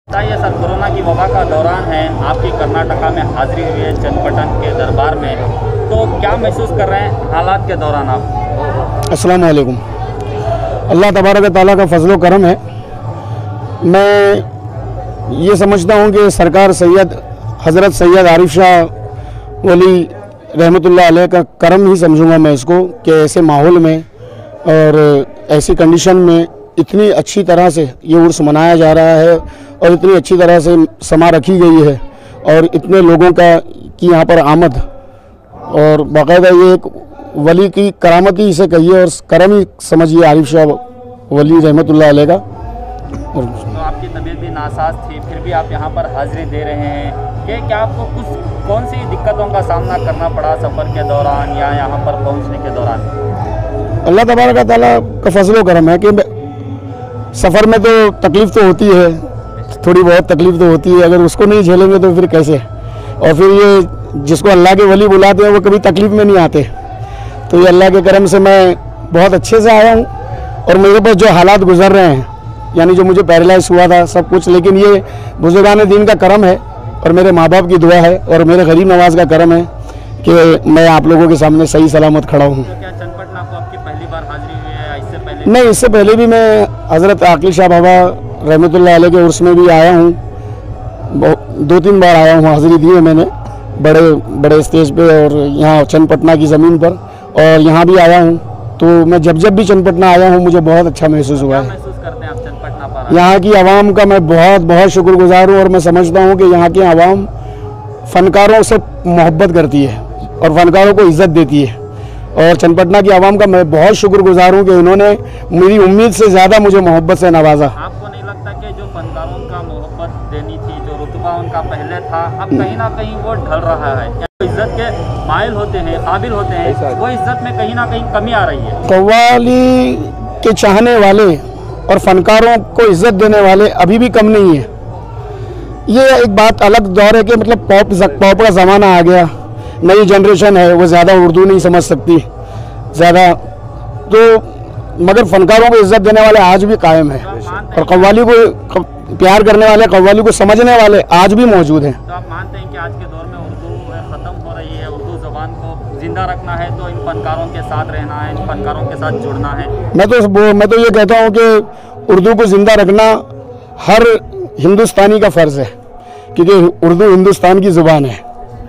बताइए sir, corona की वबा का दौरान है, आपकी कर्नाटका में हाजिरी हुई है चन्नपट्टन के दरबार में, तो क्या महसूस कर रहे हैं हालात के दौरान आप? अस्सलाम वालेकुम। अल्लाह तबारक ताला का फजलो करम है। मैं ये समझता हूँ कि सरकार हज़रत सैयद आरिफ शाह वली रहमतुल्लाह अलैह का करम ही समझूंगा मैं इसको, कि ऐसे माहौल में और ऐसी कंडीशन में इतनी अच्छी तरह से ये उर्स मनाया जा रहा है और इतनी अच्छी तरह से समा रखी गई है और इतने लोगों की यहाँ पर आमद, और बाकायदा ये एक वली की करामत ही इसे कहिए और करम ही समझिए आरिफ शाह वली रहमतुल्लाह अलैह का। तो आपकी तबीयत भी नासाज थी, फिर भी आप यहाँ पर हाजिरी दे रहे हैं कि क्या आपको कौन सी दिक्कतों का सामना करना पड़ा सफ़र के दौरान या यहाँ पर पहुँचने के दौरान? अल्लाह तबारक ताला का फजलो करम है कि सफ़र में तो तकलीफ़ तो होती है, थोड़ी बहुत तकलीफ़ तो होती है, अगर उसको नहीं झेलेंगे तो फिर कैसे। और फिर ये जिसको अल्लाह के वली बुलाते हैं वो कभी तकलीफ़ में नहीं आते। तो ये अल्लाह के करम से मैं बहुत अच्छे से आया हूँ और मेरे पास जो हालात गुजर रहे हैं, यानी जो मुझे पैरालाइज हुआ था सब कुछ, लेकिन ये बुजुर्गान दीन का करम है और मेरे माँ बाप की दुआ है और मेरे गरीब नवाज का करम है कि मैं आप लोगों के सामने सही सलामत खड़ा हूँ। तो क्या चन्नपट्टन आपको आपकी पहली बार हाजिरी हुई है या इससे पहले? नहीं, इससे पहले भी मैं हज़रत आकिल शाह बाबा रहमतुल्लाह अलैह के उर्स में भी आया हूँ, 2-3 बार आया हूँ, हाजिरी दी है मैंने बड़े बड़े स्टेज पे और यहाँ चन्नपट्टन की ज़मीन पर, और यहाँ भी आया हूँ। तो मैं जब भी चन्नपट्टन आया हूँ मुझे बहुत अच्छा महसूस हुआ है। महसूस करते हैं आप चन्नपट्टन पर? यहाँ की आवाम का मैं बहुत शुक्रगुजार हूँ और मैं समझता हूँ कि यहाँ की आवाम फ़नकारों से मोहब्बत करती है और फ़नकारों को इज़्ज़त देती है, और चन्नपट्टन की आवाम का मैं बहुत शुक्रगुजार हूँ कि उन्होंने मेरी उम्मीद से ज़्यादा मुझे मोहब्बत से नवाजा। आपको नहीं लगता कि जो फनकारों का मोहब्बत देनी थी, जो रुतबा उनका पहले था, अब कहीं ना कहीं वो ढल रहा है? जो इज्जत के माइल होते हैं, काबिल होते हैं, वो इज्जत में कहीं ना कहीं कमी आ रही है? कव्वाली के चाहने वाले और फनकारों को इज्जत देने वाले अभी भी कम नहीं है। ये एक बात अलग दौर है कि मतलब पॉप का ज़माना आ गया, नई जनरेशन है, वो ज़्यादा उर्दू नहीं समझ सकती ज़्यादा, तो मगर फनकारों को इज्जत देने वाले आज भी कायम है और कव्वाली को प्यार करने वाले, कव्वाली को समझने वाले आज भी मौजूद हैं। तो आप मानते हैं कि आज के दौर में उर्दू ख़त्म हो रही है, उर्दू ज़बान को ज़िंदा रखना है तो इन फनकारों के साथ रहना है, इन फनकारों के साथ जुड़ना है? मैं तो ये कहता हूँ कि उर्दू को ज़िंदा रखना हर हिंदुस्तानी का फ़र्ज़ है, क्योंकि उर्दू हिंदुस्तान की ज़ुबान है।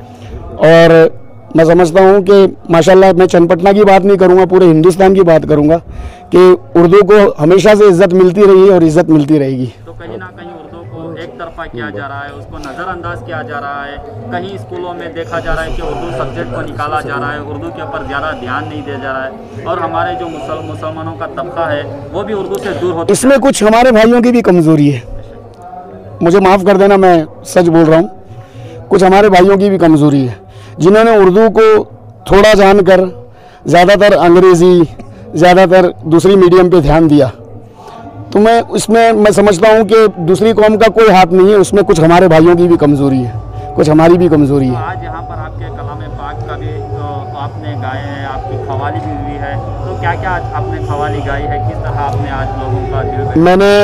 और मैं समझता हूँ कि माशाल्लाह, मैं चन्नपट्टन की बात नहीं करूँगा, पूरे हिंदुस्तान की बात करूँगा कि उर्दू को हमेशा से इज़्ज़त मिलती रही है और इज़्ज़त मिलती रहेगी। तो कहीं ना कहीं उर्दू को एक तरफा किया जा रहा है, उसको नज़रअंदाज किया जा रहा है, कहीं स्कूलों में देखा जा रहा है कि उर्दू सब्जेक्ट को निकाला जा रहा है, उर्दू के ऊपर ज़्यादा ध्यान नहीं दिया जा रहा है, और हमारे जो मुसलमानों का तबका है वो भी उर्दू से दूर होता है। इसमें कुछ हमारे भाइयों की भी कमज़ोरी है, मुझे माफ़ कर देना, मैं सच बोल रहा हूँ। कुछ हमारे भाइयों की भी कमज़ोरी है जिन्होंने उर्दू को थोड़ा जानकर ज़्यादातर अंग्रेज़ी, ज़्यादातर दूसरी मीडियम पे ध्यान दिया। तो मैं समझता हूँ कि दूसरी कौम का कोई हाथ नहीं है, उसमें कुछ हमारे भाइयों की भी कमज़ोरी है, कुछ हमारी भी कमज़ोरी है। आज यहाँ पर आपके कलाम पाक का भी तो आपने गाए हैं, आपकी ख़वाली भी हुई है, तो क्या क्या आपने ख़वाली गाई है, किस तरह आपने आज लोगों का दिल?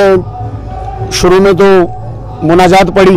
मैंने शुरू में तो मुनाजात पढ़ी,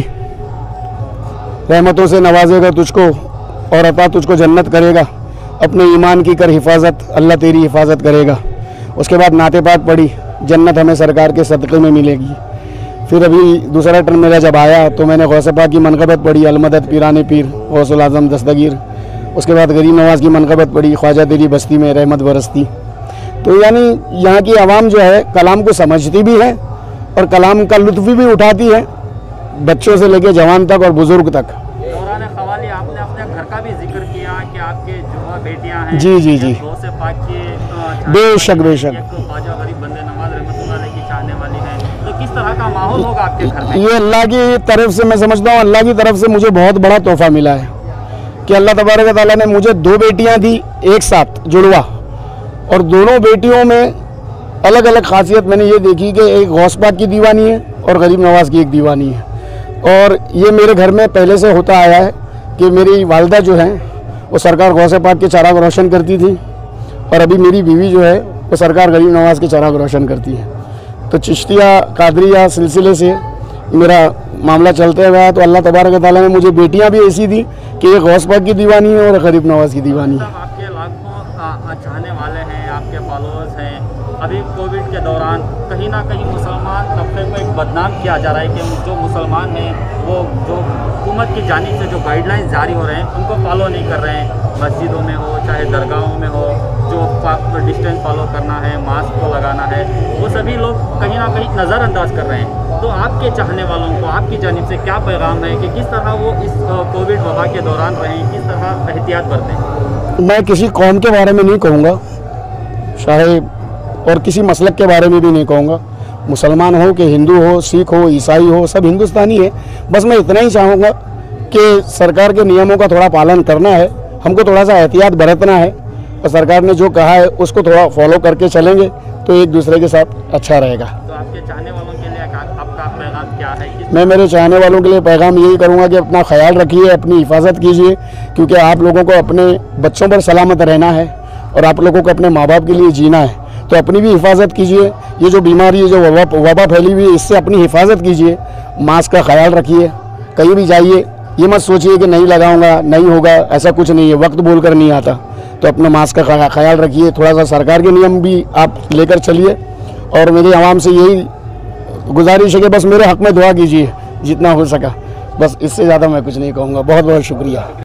रहमतों से नवाजेगा तुझको और अता तुझको जन्नत करेगा, अपने ईमान की कर हिफाजत, अल्लाह तेरी हिफाजत करेगा। उसके बाद नाते पाक पढ़ी, जन्नत हमें सरकार के सदक़े में मिलेगी। फिर अभी दूसरा टर्म मेरा जब आया तो मैंने गौसे पाक की मनक़बत पढ़ी, अलमदद पीराने पीर गौसुल आज़म दस्तगीर। उसके बाद गरीब नवाज़ की मनक़बत पढ़ी, ख्वाजा तेरी बस्ती में रहमत बरसती। तो यानी यहाँ की आवाम जो है कलाम को समझती भी है और कलाम का लुत्फ़ भी उठाती है, बच्चों से लेकर जवान तक और बुज़ुर्ग तक। दौरान ख़वाली आपने अपने घर का भी जिक्र किया कि आपके जुड़वा बेटियां हैं। जी गौसे पाक की बेशक ख्वाजा गरीब बंदे नवाज रहमतुल्लाह अलैह की चाहने वाली है, तो किस तरह का माहौल होगा आपके घर में? ये अल्लाह की तरफ से, मैं समझता हूँ अल्लाह की तरफ से मुझे बहुत बड़ा तोहफ़ा मिला है कि अल्लाह तबारक ताला ने मुझे 2 बेटियाँ दी एक साथ जुड़वा, और दोनों बेटियों में अलग अलग खासियत मैंने ये देखी कि एक गौस पाक की दीवानी है और गरीब नवाज़ की एक दीवानी है। और ये मेरे घर में पहले से होता आया है कि मेरी वालिदा जो है वो सरकार गौसे पाक के चराग रोशन करती थी, और अभी मेरी बीवी जो है वो सरकार गरीब नवाज़ के चराग रोशन करती है। तो चिश्तिया कादरिया सिलसिले से मेरा मामला चलते हुआ है। तो अल्लाह तबारक ताला ने मुझे बेटियां भी ऐसी दी कि एक गौस पाक की दीवानी है और गरीब नवाज की दीवानी है। आपके लाखों चाहने वाले हैं, आपके फॉलोअर्स हैं। अभी कोविड के दौरान कहीं ना कहीं मुसलमान तबके को एक बदनाम किया जा रहा है कि जो मुसलमान हैं वो जो हुकूमत की जानिब से जो गाइडलाइंस जारी हो रहे हैं उनको फॉलो नहीं कर रहे हैं। मस्जिदों में हो चाहे दरगाहों में हो, जो डिस्टेंस फॉलो करना है, मास्क को लगाना है, वो सभी लोग कहीं ना कहीं नज़रअंदाज कर रहे हैं। तो आपके चाहने वालों को आपकी जानिब से क्या पैगाम है कि किस तरह वो इस कोविड वबा के दौरान रहें, किस तरह एहतियात बरतें? मैं किसी कौम के बारे में नहीं कहूँगा, चाहे और किसी मसलक के बारे में भी नहीं कहूँगा। मुसलमान हो कि हिंदू हो, सिख हो, ईसाई हो, सब हिंदुस्तानी है। बस मैं इतना ही चाहूँगा कि सरकार के नियमों का थोड़ा पालन करना है, हमको थोड़ा सा एहतियात बरतना है और सरकार ने जो कहा है उसको थोड़ा फॉलो करके चलेंगे तो एक दूसरे के साथ अच्छा रहेगा। तो आपके चाहने वालों के लिए आपका पैगाम क्या है? मैं मेरे चाहने वालों के लिए पैगाम यही करूँगा कि अपना ख्याल रखिए, अपनी हिफाजत कीजिए, क्योंकि आप लोगों को अपने बच्चों पर सलामत रहना है और आप लोगों को अपने माँ बाप के लिए जीना है। तो अपनी भी हिफाजत कीजिए। ये जो बीमारी है, जो वबा फैली हुई है, इससे अपनी हिफाजत कीजिए। मास्क का ख्याल रखिए। कहीं भी जाइए ये मत सोचिए कि नहीं लगाऊंगा नहीं होगा, ऐसा कुछ नहीं है, वक्त बोलकर नहीं आता। तो अपना मास्क का ख्याल रखिए। थोड़ा सा सरकार के नियम भी आप लेकर चलिए और मेरी आवाम से यही गुजारिश है कि बस मेरे हक़ में दुआ कीजिए जितना हो सका। बस इससे ज़्यादा मैं कुछ नहीं कहूँगा। बहुत बहुत शुक्रिया।